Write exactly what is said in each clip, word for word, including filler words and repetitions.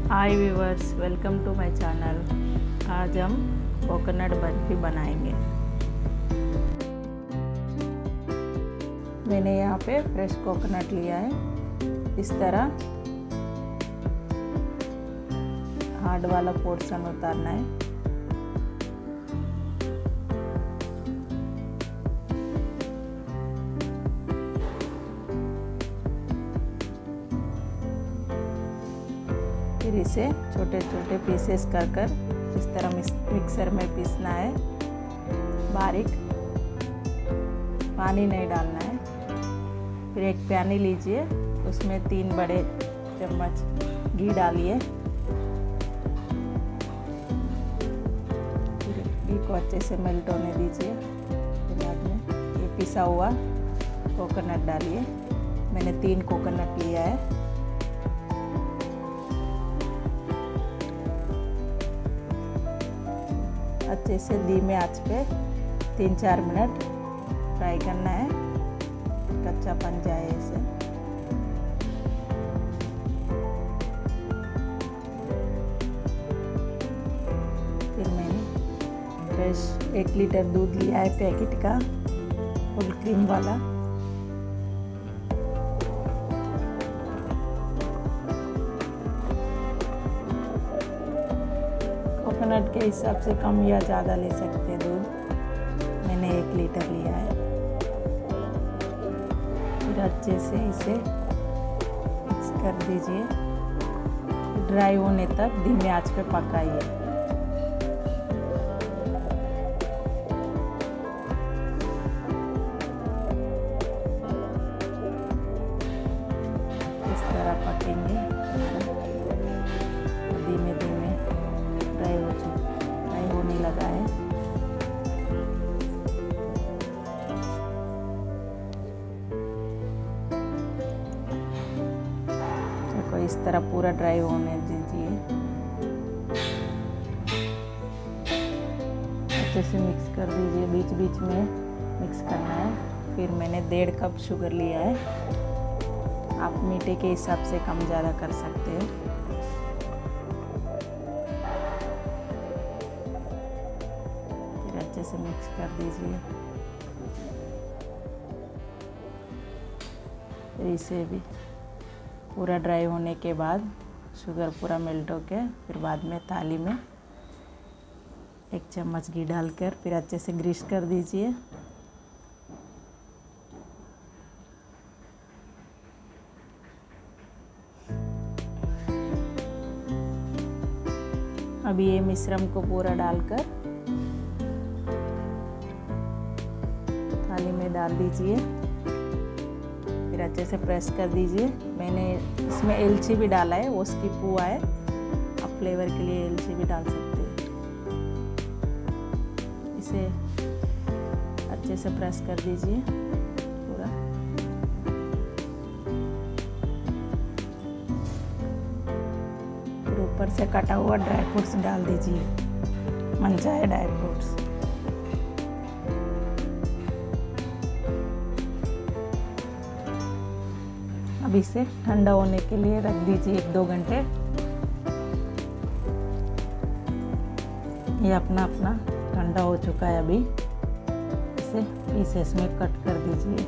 Hi viewers, welcome to my channel. आज हम coconut barfi बनाएंगे। मैंने यहाँ पे फ्रेश कोकोनट लिया है। इस तरह हार्ड वाला पोर्शन उतारना है। फिर इसे छोटे छोटे पीसेस कर कर इस तरह मिक्सर में पीसना है बारीक। पानी नहीं डालना है। फिर एक प्यानी लीजिए, उसमें तीन बड़े चम्मच घी डालिए। फिर घी को अच्छे से मेल्ट होने दीजिए। फिर बाद में ये पिसा हुआ कोकोनट डालिए। मैंने तीन कोकोनट लिया है। अच्छे से धीमे आंच पे तीन चार मिनट फ्राई करना है, कच्चापन जाए ऐसे। फिर मैंने फ्रेश एक लीटर दूध लिया है पैकेट का, फुल क्रीम वाला। कोकोनट के हिसाब से कम या ज़्यादा ले सकते हैं दूध। मैंने एक लीटर लिया है। फिर अच्छे से इसे मिक्स कर दीजिए। ड्राई होने तक धीमे आंच पे पकाइए। इस तरह पकेंगे। धीमे धीमे ड्राई हो ड्राई होने लगा है। देखो इस तरह पूरा ड्राई होने दीजिए। अच्छे से मिक्स कर दीजिए। बीच बीच में मिक्स करना है। फिर मैंने डेढ़ कप शुगर लिया है। आप मीठे के हिसाब से कम ज़्यादा कर सकते हैं। अच्छे से मिक्स कर दीजिए। फिर इसे भी पूरा ड्राई होने के बाद शुगर पूरा मेल्ट होके फिर बाद में थाली में एक चम्मच घी डालकर फिर अच्छे से ग्रीस कर दीजिए। अभी ये मिश्रण को पूरा डालकर थाली में डाल दीजिए। फिर अच्छे से प्रेस कर दीजिए। मैंने इसमें इलायची भी डाला है, वो स्किप हुआ है। आप फ्लेवर के लिए इलायची भी डाल सकते हैं। इसे अच्छे से प्रेस कर दीजिए पूरा। फिर ऊपर से कटा हुआ ड्राई फ्रूट्स डाल दीजिए, मनचाहे ड्राई फ्रूट्स। अब इसे ठंडा होने के लिए रख दीजिए एक दो घंटे। ये अपना अपना ठंडा हो चुका है। अभी इसे पीसेस में कट कर दीजिए।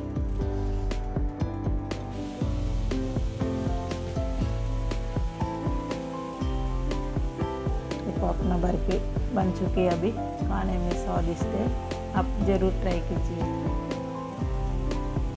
देखो अपना बर्फी बन चुकी है। अभी खाने में स्वादिष्ट है। आप ज़रूर ट्राई कीजिए।